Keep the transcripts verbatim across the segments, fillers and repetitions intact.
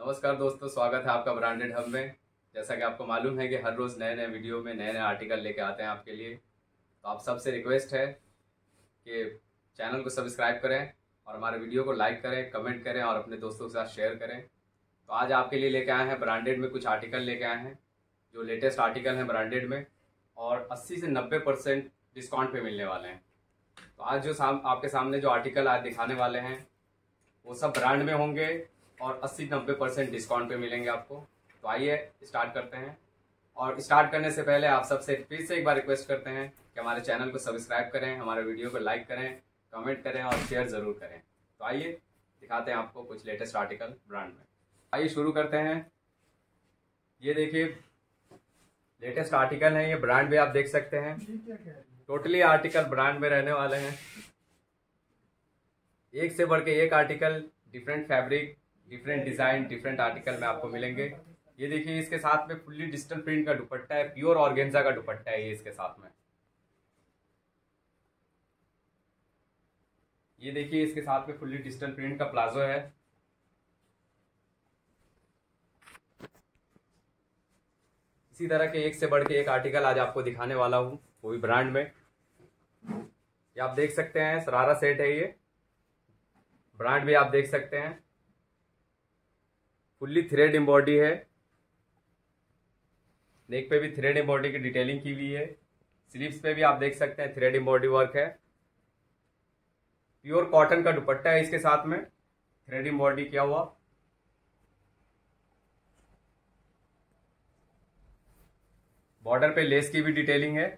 नमस्कार दोस्तों, स्वागत है आपका ब्रांडेड हब में। जैसा कि आपको मालूम है कि हर रोज़ नए नए वीडियो में नए नए आर्टिकल लेके आते हैं आपके लिए। तो आप सबसे रिक्वेस्ट है कि चैनल को सब्सक्राइब करें और हमारे वीडियो को लाइक करें, कमेंट करें और अपने दोस्तों के साथ शेयर करें। तो आज आपके लिए लेके आए हैं ब्रांडेड में कुछ आर्टिकल लेके आए हैं, जो लेटेस्ट आर्टिकल हैं ब्रांडेड में, और अस्सी से नब्बे परसेंट डिस्काउंट पे मिलने वाले हैं। तो आज जो साम आपके सामने जो आर्टिकल आज दिखाने वाले हैं वो सब ब्रांड में होंगे और अस्सी नब्बे परसेंट डिस्काउंट पे मिलेंगे आपको। तो आइए स्टार्ट करते हैं। और स्टार्ट करने से पहले आप सबसे फिर से एक बार रिक्वेस्ट करते हैं कि हमारे चैनल को सब्सक्राइब करें, हमारे वीडियो को लाइक करें, कमेंट करें और शेयर ज़रूर करें। तो आइए दिखाते हैं आपको कुछ लेटेस्ट आर्टिकल ब्रांड में। आइए शुरू करते हैं। ये देखिए लेटेस्ट आर्टिकल है, ये ब्रांड भी आप देख सकते हैं। टोटली आर्टिकल ब्रांड में रहने वाले हैं। एक से बढ़ के एक article, different fabric, different design, different article में आपको मिलेंगे। ये देखिए इसके साथ में फुल्ली डिजिटल प्रिंट का दुपट्टा है, प्योर ऑर्गेन्जा का दुपट्टा है ये इसके साथ में। ये देखिए इसके साथ में फुल्ली डिजिटल प्रिंट का प्लाजो है। इसी तरह के एक से बढ़ के एक आर्टिकल आज आपको दिखाने वाला हूं, वो भी ब्रांड में। ये आप देख सकते हैं शरारा सेट है, ये ब्रांड भी आप देख सकते हैं। फुल्ली थ्रेड एम्बॉडी है, नेक पे भी थ्रेड एम्बॉडी की डिटेलिंग की हुई है। स्लीव्स पे भी आप देख सकते हैं थ्रेड एम्बॉडी वर्क है। प्योर कॉटन का दुपट्टा है इसके साथ में, थ्रेड एम्बॉडी किया हुआ। बॉर्डर पे लेस की भी डिटेलिंग है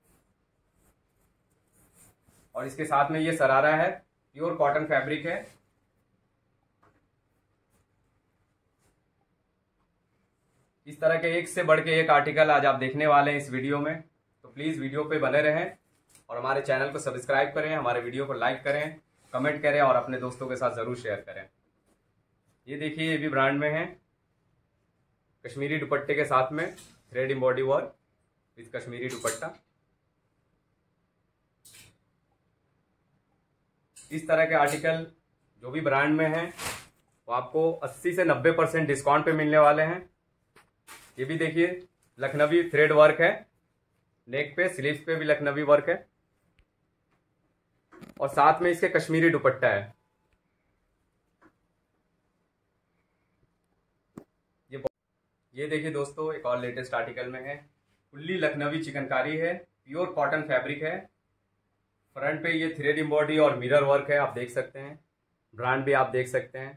और इसके साथ में ये शरारा है, प्योर कॉटन फैब्रिक है। इस तरह के एक से बढ़ के एक आर्टिकल आज आप देखने वाले हैं इस वीडियो में। तो प्लीज वीडियो पे बने रहें और हमारे चैनल को सब्सक्राइब करें, हमारे वीडियो को लाइक करें, कमेंट करें और अपने दोस्तों के साथ जरूर शेयर करें। ये देखिए ये भी ब्रांड में है, कश्मीरी दुपट्टे के साथ में thread embroidery work with Kashmiri dupatta. इस तरह के आर्टिकल जो भी ब्रांड में हैं वो आपको अस्सी से नब्बे परसेंट डिस्काउंट पे मिलने वाले हैं। ये भी देखिए लखनवी थ्रेड वर्क है, नेक पे स्लीव्स पे भी लखनवी वर्क है और साथ में इसके कश्मीरी दुपट्टा है। ये ये देखिए दोस्तों एक और लेटेस्ट आर्टिकल में है, फुल्ली लखनवी चिकनकारी है, प्योर कॉटन फैब्रिक है। फ्रंट पे ये थ्रेड एम्बॉडी और मिरर वर्क है, आप देख सकते हैं। ब्रांड भी आप देख सकते हैं।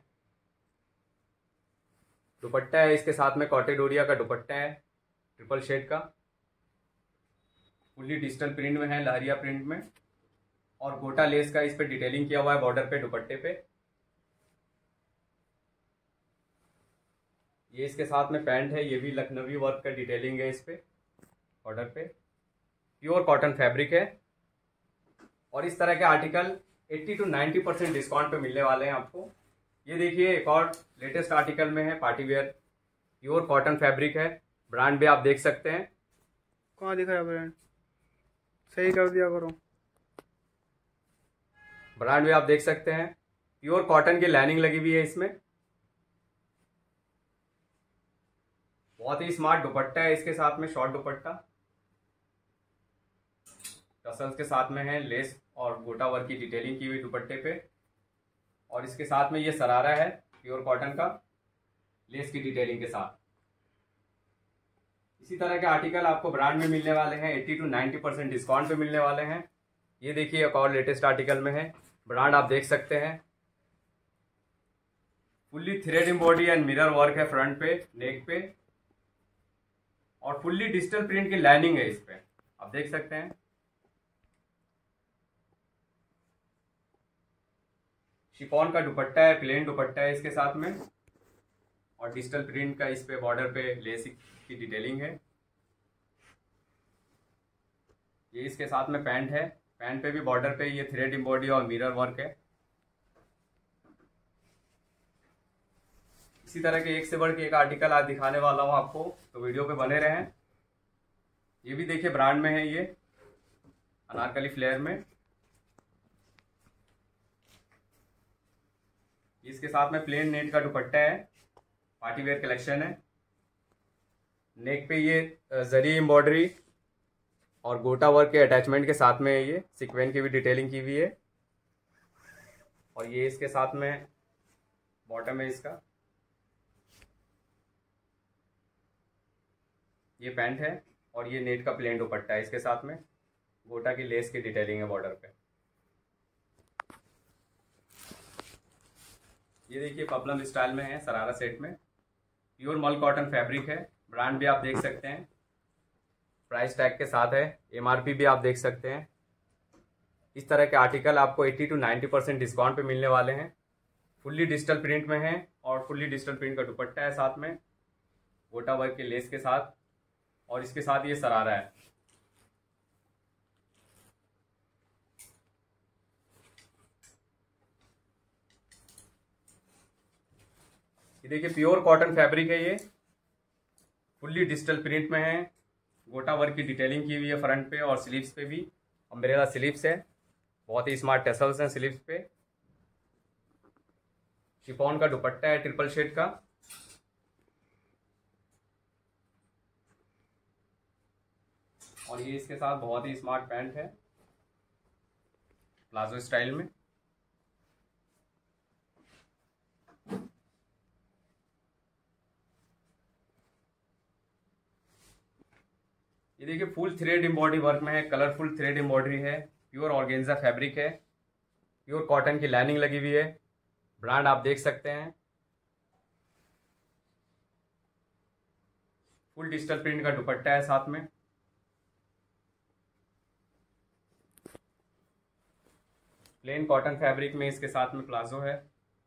दुपट्टा है इसके साथ में कॉटेडोरिया का दुपट्टा है, ट्रिपल शेड का, फुल्ली डिजिटल प्रिंट में है, लहरिया प्रिंट में, और गोटा लेस का इस पे डिटेलिंग किया हुआ है बॉर्डर पे, दुपट्टे पे। ये इसके साथ में पैंट है, ये भी लखनवी वर्क का डिटेलिंग है इस पे बॉर्डर पे, प्योर कॉटन फैब्रिक है। और इस तरह के आर्टिकल अस्सी टू नब्बे परसेंट डिस्काउंट पे मिलने वाले हैं आपको। ये देखिए एक और लेटेस्ट आर्टिकल में है, party wear, pure cotton fabric है। ब्रांड भी आप देख सकते हैं। कहाँ दिख रहा है ब्रांड? सही कर दिया करो। ब्रांड भी आप देख सकते हैं, प्योर कॉटन की लाइनिंग लगी हुई है इसमें। बहुत ही स्मार्ट दुपट्टा है इसके साथ में, शॉर्ट दुपट्टा, टसल्स के साथ में है, लेस और गोटा वर्क की डिटेलिंग की हुई दुपट्टे पे। और इसके साथ में ये शरारा है प्योर कॉटन का, लेस की डिटेलिंग के साथ। इसी तरह के आर्टिकल आपको ब्रांड में मिलने वाले हैं, अस्सी टू नब्बे परसेंट डिस्काउंट पे मिलने वाले हैं। ये देखिए एक और लेटेस्ट आर्टिकल में है, ब्रांड आप देख सकते हैं। Fully thread embroidery and mirror work है फ्रंट पे, नेक पे, और फुल्ली डिजिटल प्रिंट की लाइनिंग है इस पे, आप देख सकते हैं। शिफॉन का दुपट्टा है, प्लेन दुपट्टा है इसके साथ में, और डिजिटल प्रिंट का इस पे बॉर्डर पे लेस की डिटेलिंग है। ये इसके साथ में पैंट है, पैंट पे भी बॉर्डर पे ये थ्रेड एम्बॉडी और मिरर वर्क है। इसी तरह के एक से बढ़ के एक आर्टिकल आज दिखाने वाला हूं आपको, तो वीडियो पे बने रहें। ये भी देखिए ब्रांड में है, ये अनारकली फ्लेयर में। इसके साथ में प्लेन नेट का दुपट्टा है, पार्टी वेयर कलेक्शन है। नेक पे ये जरी एम्ब्रॉयडरी और गोटा वर्क के अटैचमेंट के साथ में है, ये सीक्वेंस की भी डिटेलिंग की हुई है। और ये इसके साथ में बॉटम है इसका, ये पैंट है और ये नेट का प्लेन दुपट्टा है। इसके साथ में गोटा की लेस की डिटेलिंग है बॉर्डर पे। ये देखिए पपलम स्टाइल में है, सरारा सेट में, प्योर मल कॉटन फैब्रिक है। ब्रांड भी आप देख सकते हैं, प्राइस टैग के साथ है, एमआरपी भी आप देख सकते हैं। इस तरह के आर्टिकल आपको अस्सी टू नब्बे परसेंट डिस्काउंट पे मिलने वाले हैं। फुल्ली डिजिटल प्रिंट में है और फुल्ली डिजिटल प्रिंट का दुपट्टा है साथ में, गोटा वर्क के लेस के साथ, और इसके साथ ये सरारा है। ये देखिए प्योर कॉटन फैब्रिक है, ये फुल्ली डिजिटल प्रिंट में है, गोटा वर्क की डिटेलिंग की हुई है फ्रंट पे और स्लीव्स पे भी। अम्ब्रेला स्लीव्स है, बहुत ही स्मार्ट टेसल्स हैं स्लीव्स पे। शिफॉन का दुपट्टा है ट्रिपल शेड का। और ये इसके साथ बहुत ही स्मार्ट पैंट है प्लाजो स्टाइल में। ये देखिए फुल थ्रेड एम्ब्रॉयडरी वर्क में है, कलरफुल थ्रेड एम्ब्रॉयडरी है, प्योर ऑर्गेन्जा फैब्रिक है, प्योर कॉटन की लाइनिंग लगी हुई है। ब्रांड आप देख सकते हैं, फुल डिजिटल प्रिंट का दुपट्टा है साथ में। प्लेन कॉटन फैब्रिक में इसके साथ में प्लाजो है।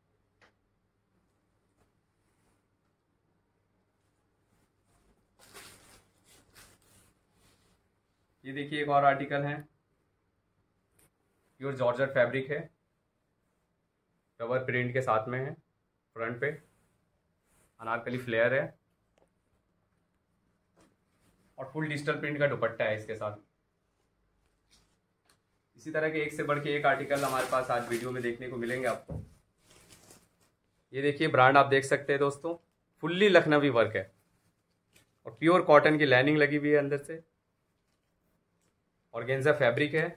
ये देखिए एक और आर्टिकल है, प्योर जॉर्जेट फैब्रिक है, रबर प्रिंट के साथ में है, फ्रंट पे अनारकली फ्लेयर है और फुल डिजिटल प्रिंट का दुपट्टा है इसके साथ। इसी तरह के एक से बढ़ के एक आर्टिकल हमारे पास आज वीडियो में देखने को मिलेंगे आपको। ये देखिए ब्रांड आप देख सकते हैं दोस्तों, फुल्ली लखनवी वर्क है और प्योर कॉटन की लाइनिंग लगी हुई है अंदर से, ऑर्गेन्जा फैब्रिक है।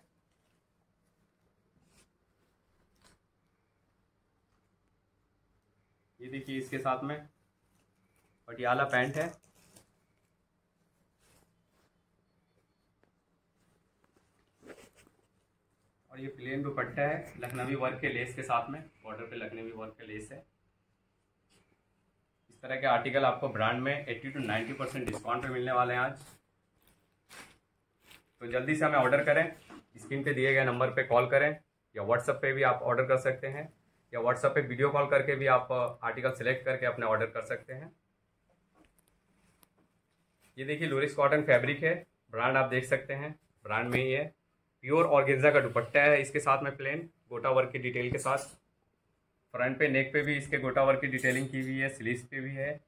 ये देखिए इसके साथ में पटियाला पैंट है, और ये प्लेन दुपट्टा है लखनवी वर्क के लेस के साथ में, बॉर्डर पे लखनवी वर्क के लेस है। इस तरह के आर्टिकल आपको ब्रांड में अस्सी टू नब्बे परसेंट डिस्काउंट पे मिलने वाले हैं आज। तो जल्दी से हमें ऑर्डर करें, स्क्रीन पे दिए गए नंबर पे कॉल करें या व्हाट्सएप पे भी आप ऑर्डर कर सकते हैं, या व्हाट्सएप पे वीडियो कॉल करके भी आप आर्टिकल सेलेक्ट करके अपने ऑर्डर कर सकते हैं। ये देखिए लुरिक्स कॉटन फैब्रिक है, ब्रांड आप देख सकते हैं, ब्रांड में ही है, प्योर ऑर्गेन्जा का दुपट्टा है इसके साथ में, प्लेन गोटा वर्क की डिटेल के साथ। फ्रंट पे नेक पे भी इसके गोटा वर्क की डिटेलिंग की हुई है, स्लीव्स पे भी है।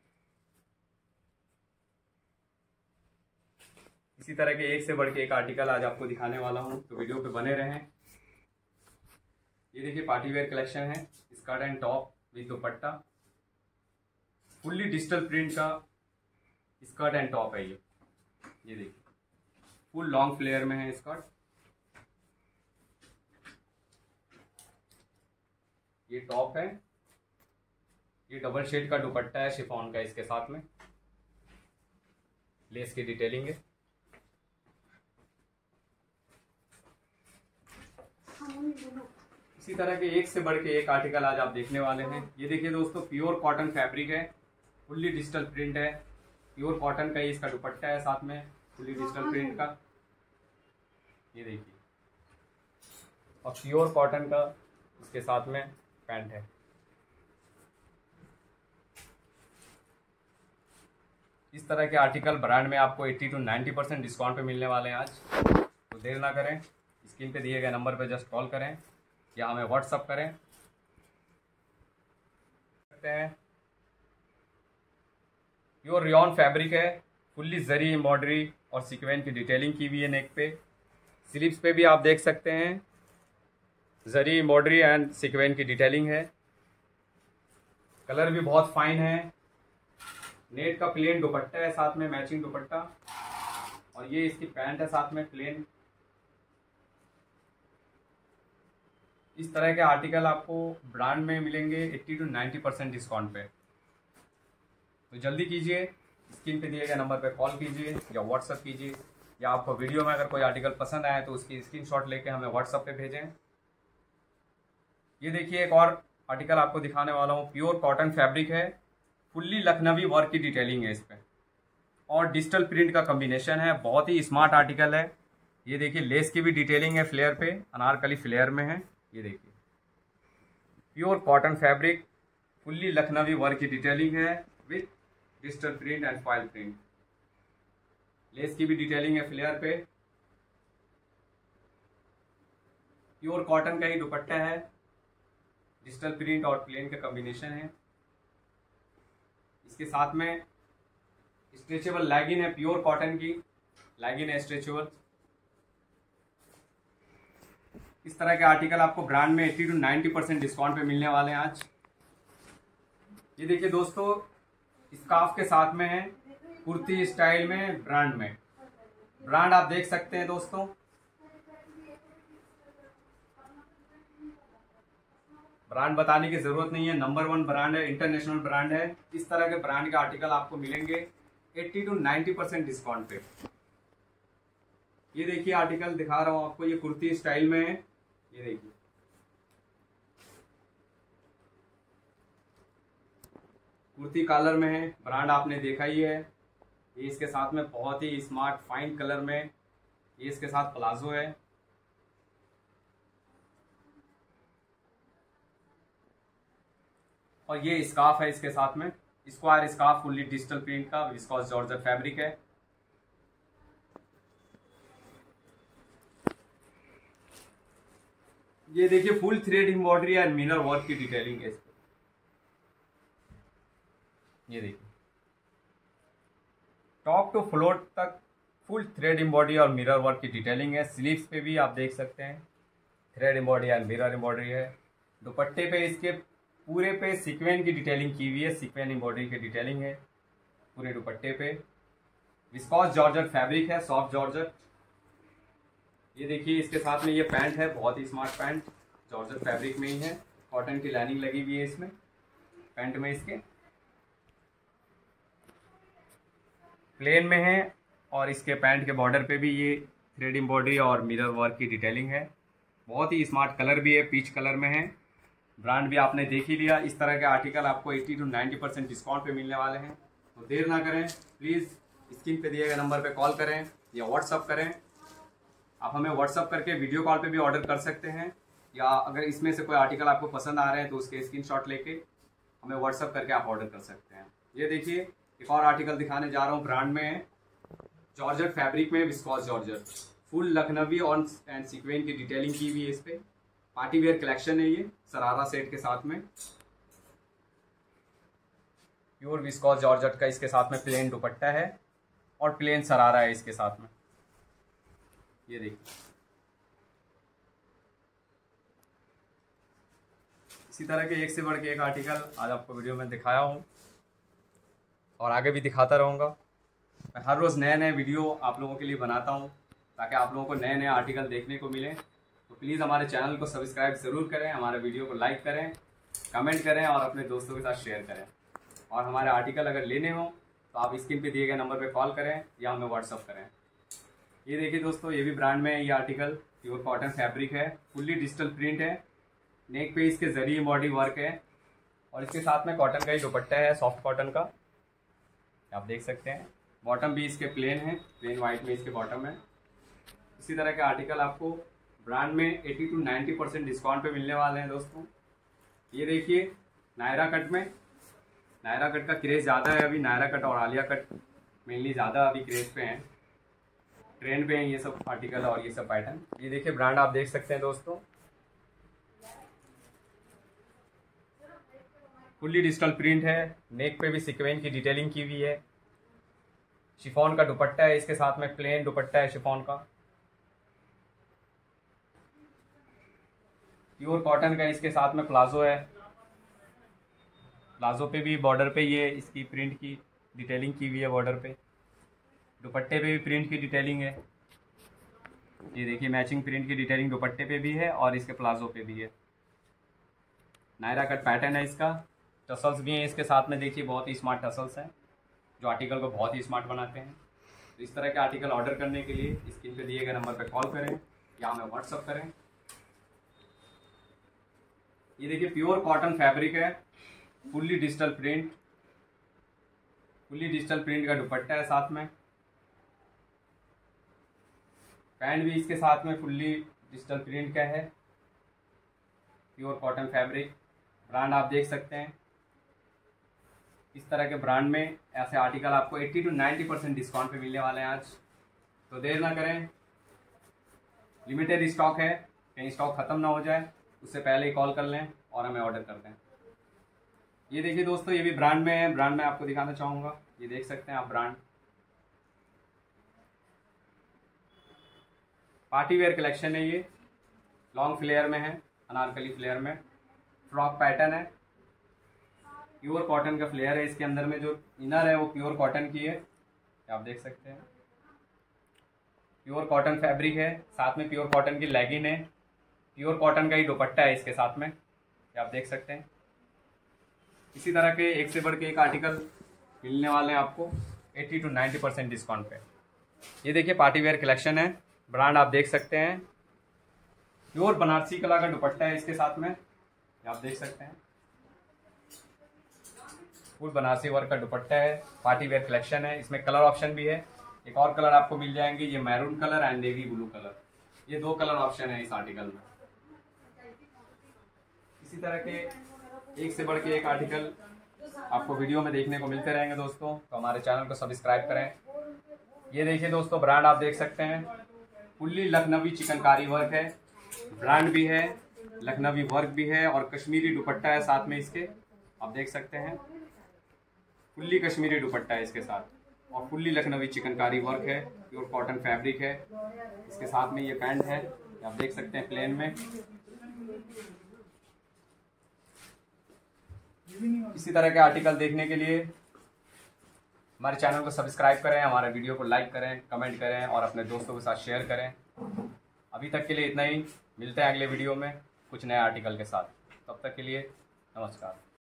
इसी तरह के एक से बढ़ के एक आर्टिकल आज आपको दिखाने वाला हूँ, तो वीडियो पे बने रहें। ये देखिए पार्टी वेयर कलेक्शन है, skirt and top with dupatta, fully digital print का स्कर्ट एंड टॉप है ये। ये देखिए फुल लॉन्ग फ्लेयर में है स्कर्ट, ये टॉप है, ये डबल शेड का दुपट्टा है शिफॉन का, इसके साथ में लेस की डिटेलिंग है। इसी तरह के एक से बढ़ के एक आर्टिकल आज आप देखने वाले हैं। ये देखिए दोस्तों प्योर कॉटन फैब्रिक है, फुल्ली डिजिटल प्रिंट है, प्योर कॉटन का ही इसका दुपट्टा है साथ में, फुल्ली डिजिटल प्रिंट का। ये देखिए, और प्योर कॉटन का इसके साथ में पैंट है। इस तरह के आर्टिकल ब्रांड में आपको अस्सी टू नब्बे परसेंट डिस्काउंट पे मिलने वाले हैं आज। तो देर ना करें, स्क्रीन पे दिए गए नंबर पे जस्ट कॉल करें या हमें व्हाट्सअप करें सकते हैं। प्योर रियॉन फैब्रिक है, फुल्ली जरी एम्ब्रॉयडरी और सीक्वेंस की डिटेलिंग की हुई है नेक पे, स्लीव्स पे भी आप देख सकते हैं जरी एम्ब्रॉयडरी एंड सीक्वेंस की डिटेलिंग है। कलर भी बहुत फाइन है, नेट का प्लेन दुपट्टा है, साथ में मैचिंग दुपट्टा, और ये इसकी पैंट है साथ में प्लेन। इस तरह के आर्टिकल आपको ब्रांड में मिलेंगे अस्सी टू नब्बे परसेंट डिस्काउंट पे। तो जल्दी कीजिए, स्क्रीन पे दिए गए नंबर पे कॉल कीजिए या व्हाट्सअप कीजिए, या आपको वीडियो में अगर कोई आर्टिकल पसंद आए तो उसकी स्क्रीनशॉट लेके हमें व्हाट्सअप पे भेजें। ये देखिए एक और आर्टिकल आपको दिखाने वाला हूँ। प्योर कॉटन फैब्रिक है, फुल्ली लखनवी वर्क की डिटेलिंग है इस पे, और डिजिटल प्रिंट का कॉम्बिनेशन है। बहुत ही स्मार्ट आर्टिकल है। ये देखिए लेस की भी डिटेलिंग है फ्लेयर पे, अनारकली फ्लेयर में है। ये देखिए pure cotton fabric, fully Lucknowi work की डिटेलिंग है with digital print and foil print. Lace की भी डिटेलिंग है फ्लेयर पे। प्योर कॉटन का ही दुपट्टा है, डिजिटल प्रिंट और प्लेन का कॉम्बिनेशन है। इसके साथ में स्ट्रेचेबल लैगिन है, प्योर कॉटन की लैगिन है स्ट्रेचेबल। इस तरह के आर्टिकल आपको ब्रांड में अस्सी टू नब्बे परसेंट डिस्काउंट पे मिलने वाले हैं आज। ये देखिए दोस्तों, स्कार्फ के साथ में है, कुर्ती स्टाइल में, ब्रांड में। ब्रांड आप देख सकते हैं दोस्तों, ब्रांड बताने की जरूरत नहीं है, नंबर वन ब्रांड है, इंटरनेशनल ब्रांड है। इस तरह के ब्रांड के आर्टिकल आपको मिलेंगे अस्सी टू नब्बे परसेंट डिस्काउंट पे। ये देखिए आर्टिकल दिखा रहा हूं आपको, ये कुर्ती स्टाइल में है। ये देखिए कुर्ती कलर में है, ब्रांड आपने देखा ही है। ये इसके साथ में बहुत ही स्मार्ट फाइन कलर में, ये इसके साथ प्लाजो है। और ये स्कार्फ है इसके साथ में, square scarf, fully digital print का, विस्कोस जॉर्जेट फैब्रिक है। ये देखिए full thread embroidery and mirror work की डिटेलिंग है इस पे। ये देखिए टॉप टू फ्लोर तक फुल थ्रेड एम्ब्रॉयडरी और मिरर वर्क की डिटेलिंग है। स्लीव्स पे भी आप देख सकते हैं thread embroidery and mirror embroidery है। दुपट्टे पे इसके पूरे पे सीक्वेंस की डिटेलिंग की हुई है, सीक्वेंस एम्ब्रॉयडरी की डिटेलिंग है पूरे दुपट्टे पे। विस्कोस जॉर्जेट फैब्रिक है, सॉफ्ट जॉर्जेट। ये देखिए इसके साथ में ये पैंट है, बहुत ही स्मार्ट पैंट, जॉर्जेट फैब्रिक में ही है, कॉटन की लाइनिंग लगी हुई है इसमें पैंट में। इसके प्लेन में है, और इसके पैंट के बॉर्डर पे भी ये थ्रेड एम्ब्रॉयडरी और मिरर वर्क की डिटेलिंग है। बहुत ही स्मार्ट कलर भी है, पीच कलर में है। ब्रांड भी आपने देख ही लिया। इस तरह के आर्टिकल आपको अस्सी टू नब्बे परसेंट डिस्काउंट पे मिलने वाले हैं। तो देर ना करें, प्लीज़ स्क्रीन पे दिए गए नंबर पे कॉल करें या व्हाट्सअप करें। आप हमें व्हाट्सअप करके वीडियो कॉल पे भी ऑर्डर कर सकते हैं, या अगर इसमें से कोई आर्टिकल आपको पसंद आ रहे हैं तो उसके स्क्रीनशॉट लेके हमें व्हाट्सअप करके आप ऑर्डर कर सकते हैं। ये देखिए एक और आर्टिकल दिखाने जा रहा हूँ, ब्रांड में है, जॉर्जेट फैब्रिक में, विस्कोस जॉर्जेट, फुल लखनवी और एंड सीक्वेंस की डिटेलिंग की हुई है इस पे। पार्टी वेयर कलेक्शन है ये, सरारा सेट के साथ में। प्योर विस्कोस जॉर्जेट का इसके साथ में प्लेन दुपट्टा है और प्लेन सरारा है इसके साथ में। ये देखिए इसी तरह के एक से बढ़ के एक आर्टिकल आज आपको वीडियो में दिखाया हूँ, और आगे भी दिखाता रहूँगा। मैं हर रोज़ नए नए वीडियो आप लोगों के लिए बनाता हूँ ताकि आप लोगों को नए नए आर्टिकल देखने को मिले। तो प्लीज़ हमारे चैनल को सब्सक्राइब ज़रूर करें, हमारे वीडियो को लाइक करें, कमेंट करें और अपने दोस्तों के साथ शेयर करें। और हमारे आर्टिकल अगर लेने हो तो आप स्क्रीन पे दिए गए नंबर पे कॉल करें या हमें व्हाट्सअप करें। ये देखिए दोस्तों, ये भी ब्रांड में है। ये आर्टिकल प्योर कॉटन फैब्रिक है, फुल्ली डिजिटल प्रिंट है, नेक पे इसके जरी एम्ब्रॉयडरी वर्क है, और इसके साथ में कॉटन का ही दुपट्टा है, सॉफ्ट कॉटन का, आप देख सकते हैं। बॉटम भी इसके प्लेन है, प्लेन वाइट में इसके बॉटम है। इसी तरह के आर्टिकल आपको ब्रांड में अस्सी टू नब्बे परसेंट डिस्काउंट पे मिलने वाले हैं दोस्तों। ये देखिए नायरा कट में, नायरा कट का क्रेज़ ज़्यादा है अभी, नायरा कट और आलिया कट मेनली ज़्यादा अभी क्रेज़ पे हैं, ट्रेंड पे हैं ये सब आर्टिकल और ये सब पैटर्न। ये देखिए ब्रांड आप देख सकते हैं दोस्तों, फुल्ली डिजिटल प्रिंट है, नेक पे भी सीक्वेंस की डिटेलिंग की हुई है। शिफॉन का दुपट्टा है इसके साथ में, प्लेन दुपट्टा है शिफॉन का, प्योर कॉटन का इसके साथ में प्लाजो है। प्लाजो पे भी बॉर्डर पे ये इसकी प्रिंट की डिटेलिंग की हुई है बॉर्डर पे। दुपट्टे पे भी प्रिंट की डिटेलिंग है। ये देखिए मैचिंग प्रिंट की डिटेलिंग दुपट्टे पे भी है और इसके प्लाजो पे भी है। नायरा कट पैटर्न है इसका। टसल्स भी हैं इसके साथ में, देखिए बहुत ही स्मार्ट टसल्स हैं जो आर्टिकल को बहुत ही स्मार्ट बनाते हैं। तो इस तरह के आर्टिकल ऑर्डर करने के लिए स्क्रीन पे दिए गए नंबर पर कॉल करें या हमें व्हाट्सअप करें। ये देखिए प्योर कॉटन फैब्रिक है, fully digital print, fully digital print का दुपट्टा है साथ में। पैंट भी इसके साथ में फुल्ली डिजिटल प्रिंट का है, प्योर कॉटन फैब्रिक। ब्रांड आप देख सकते हैं। इस तरह के ब्रांड में ऐसे आर्टिकल आपको अस्सी टू नब्बे परसेंट डिस्काउंट पे मिलने वाले हैं आज। तो देर ना करें, लिमिटेड स्टॉक है, कहीं स्टॉक खत्म ना हो जाए, उससे पहले ही कॉल कर लें और हमें ऑर्डर कर दें। ये देखिए दोस्तों, ये भी ब्रांड में है। ब्रांड में आपको दिखाना चाहूँगा, ये देख सकते हैं आप ब्रांड। पार्टी वेयर कलेक्शन है ये, लॉन्ग फ्लेयर में है, अनारकली फ्लेयर में, फ्रॉक पैटर्न है, प्योर कॉटन का फ्लेयर है। इसके अंदर में जो इनर है वो प्योर कॉटन की है, आप देख सकते हैं। प्योर कॉटन फैब्रिक है, साथ में प्योर कॉटन की लेगिन है, प्योर कॉटन का ही दुपट्टा है इसके साथ में, आप देख सकते हैं। इसी तरह के एक से बढ़ के एक आर्टिकल मिलने वाले हैं आपको अस्सी टू नब्बे परसेंट डिस्काउंट पे। ये देखिए पार्टी वेयर कलेक्शन है, ब्रांड आप देख सकते हैं। प्योर बनारसी कला का दुपट्टा है इसके साथ में, आप देख सकते हैं। फुल बनारसी वर्क का दुपट्टा है, पार्टी वेयर कलेक्शन है। इसमें कलर ऑप्शन भी है, एक और कलर आपको मिल जाएंगे, ये maroon colour and navy blue colour, ये दो कलर ऑप्शन है इस आर्टिकल में। इसी तरह के एक से बढ़ के एक आर्टिकल आपको वीडियो में देखने को मिलते रहेंगे दोस्तों, तो हमारे चैनल को सब्सक्राइब करें। ये देखिए दोस्तों, ब्रांड आप देख सकते हैं, फुल्ली लखनवी चिकनकारी वर्क है, ब्रांड भी है, लखनवी वर्क भी है और कश्मीरी दुपट्टा है साथ में इसके, आप देख सकते हैं। फुल्ली कश्मीरी दुपट्टा है इसके साथ और फुल्ली लखनवी चिकनकारी वर्क है, प्योर कॉटन फैब्रिक है। इसके साथ में ये पैंट है, आप देख सकते हैं प्लेन में। इसी तरह के आर्टिकल देखने के लिए हमारे चैनल को सब्सक्राइब करें, हमारे वीडियो को लाइक करें, कमेंट करें और अपने दोस्तों के साथ शेयर करें। अभी तक के लिए इतना ही, मिलते हैं अगले वीडियो में कुछ नए आर्टिकल के साथ। तब तक के लिए नमस्कार।